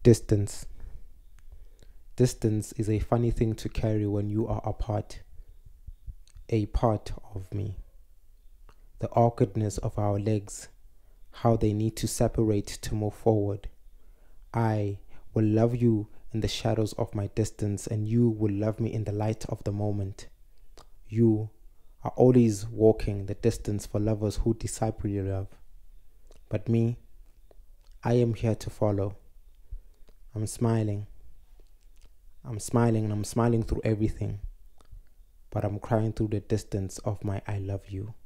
Distance. Distance is a funny thing to carry when you are apart. A part of me. The awkwardness of our legs, how they need to separate to move forward. I will love you in the shadows of my distance, and you will love me in the light of the moment. You are always walking the distance for lovers who disciple your love. But me, I am here to follow. I'm smiling and I'm smiling through everything, but I'm crying through the distance of my I love you.